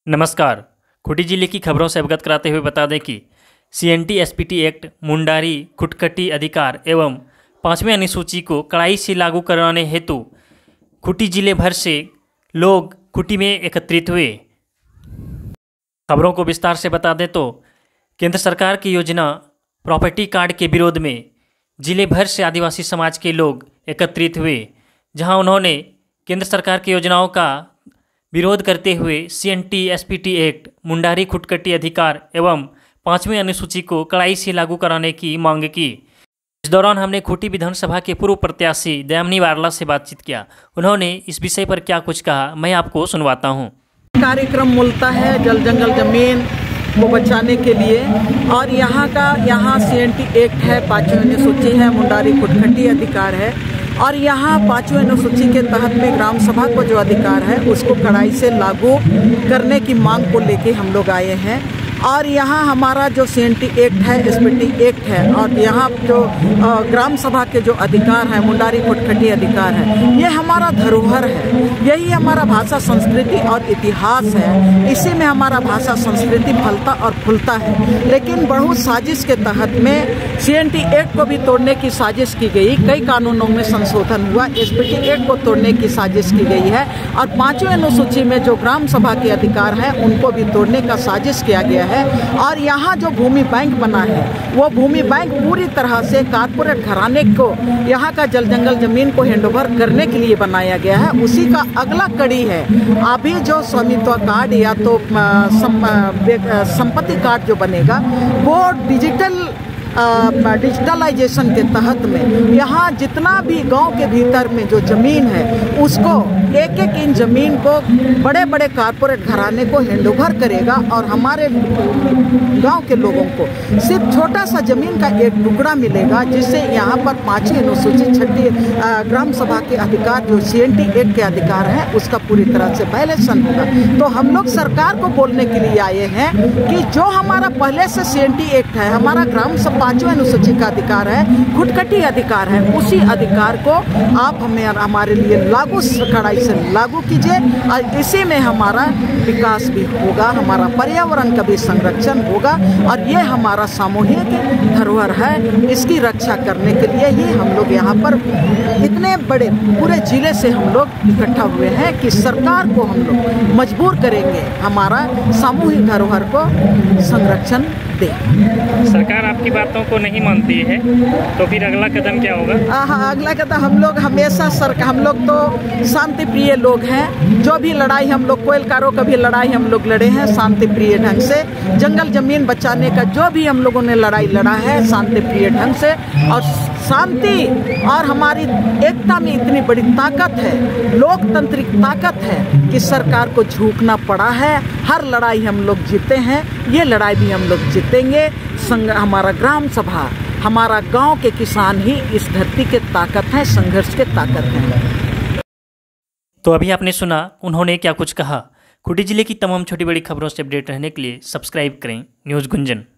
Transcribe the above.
नमस्कार। खूंटी जिले की खबरों से अवगत कराते हुए बता दें कि CNT SPT एक्ट मुंडारी खुटखटी अधिकार एवं 5वें अनुसूची को कड़ाई से लागू कराने हेतु खूंटी जिले भर से लोग खूंटी में एकत्रित हुए। खबरों को विस्तार से बता दें तो केंद्र सरकार की योजना प्रॉपर्टी कार्ड के विरोध में जिले भर से आदिवासी समाज के लोग एकत्रित हुए, जहां उन्होंने केंद्र सरकार की योजनाओं का विरोध करते हुए CNT SPT एक्ट मुंडारी खुटखटी अधिकार एवं 5वें अनुसूची को कड़ाई से लागू कराने की मांग की। इस दौरान हमने खूंटी विधानसभा के पूर्व प्रत्याशी दयामिनी वारला से बातचीत किया। उन्होंने इस विषय पर क्या कुछ कहा, मैं आपको सुनवाता हूँ। कार्यक्रम मिलता है जल जंगल जमीन को बचाने के लिए, और यहाँ CNT एक्ट है, 5वीं अनुसूची है, मुंडारी खुटखटी अधिकार है, और यहाँ 5वीं अनुसूची के तहत में ग्राम सभा को जो अधिकार है उसको कड़ाई से लागू करने की मांग को लेके हम लोग आए हैं। और यहाँ हमारा जो CNT एक्ट है, SPT एक्ट है, और यहाँ जो ग्राम सभा के जो अधिकार है, मुंडारी खुटखटी अधिकार है, ये हमारा धरोहर है, यही हमारा भाषा संस्कृति और इतिहास है। इसी में हमारा भाषा संस्कृति फलता और फूलता है। लेकिन बहुत साजिश के तहत में CNT एक्ट को भी तोड़ने की साजिश की गई, कई कानूनों में संशोधन हुआ, SPT एक्ट को तोड़ने की साजिश की गई है, और 5वीं अनुसूची में जो ग्राम सभा के अधिकार हैं उनको भी तोड़ने का साजिश किया गया है। और यहाँ जो भूमि बैंक बना है वो भूमि बैंक पूरी तरह से कारपोरेट घराने को यहाँ का जल जंगल जमीन को हैंडओवर करने के लिए बनाया गया है। उसी का अगला कड़ी है अभी जो स्वामित्व कार्ड या तो संपत्ति कार्ड जो बनेगा वो डिजिटलाइजेशन के तहत में यहाँ जितना भी गांव के भीतर में जो ज़मीन है उसको एक इन ज़मीन को बड़े बड़े कारपोरेट घराने को हैंडओवर करेगा, और हमारे गांव के लोगों को सिर्फ छोटा सा ज़मीन का एक टुकड़ा मिलेगा, जिससे यहाँ पर 5वीं अनुसूची 6ठी ग्राम सभा के अधिकार जो CNT एक्ट के अधिकार हैं उसका पूरी तरह से वायलेशन होगा। तो हम लोग सरकार को बोलने के लिए आए हैं कि जो हमारा पहले से CNT एक्ट है, हमारा ग्राम सभा 5वीं अनुसूची का अधिकार है, खुटखटी अधिकार है, उसी अधिकार को आप हमारे लिए कड़ाई से लागू कीजिए, और इसी में हमारा विकास भी होगा, हमारा पर्यावरण का भी संरक्षण होगा, और ये हमारा सामूहिक धरोहर है। इसकी रक्षा करने के लिए ही हम लोग यहाँ पर इतने बड़े पूरे जिले से हम लोग इकट्ठा हुए हैं कि सरकार को हम लोग मजबूर करेंगे हमारा सामूहिक धरोहर को संरक्षण दे। सरकार आपकी बातों को नहीं मानती है तो फिर अगला कदम क्या होगा? अगला कदम हम लोग हमेशा हम लोग तो शांति प्रिय लोग हैं। जो भी लड़ाई हम लोग कोयलकारों का भी लड़ाई हम लोग लड़े हैं शांति प्रिय ढंग से। जंगल जमीन बचाने का जो भी हम लोगों ने लड़ाई लड़ा है शांति प्रिय ढंग से, और शांति और हमारी एकता में इतनी बड़ी ताकत है, लोकतांत्रिक ताकत है कि सरकार को झुकना पड़ा है। हर लड़ाई हम लोग जीते हैं, ये लड़ाई भी हम लोग जीतेंगे। हमारा ग्राम सभा, हमारा गांव के किसान ही इस धरती के ताकत हैं, संघर्ष के ताकत हैं। तो अभी आपने सुना उन्होंने क्या कुछ कहा। खूंटी जिले की तमाम छोटी बड़ी खबरों से अपडेट रहने के लिए सब्सक्राइब करें न्यूज़ गुंजन।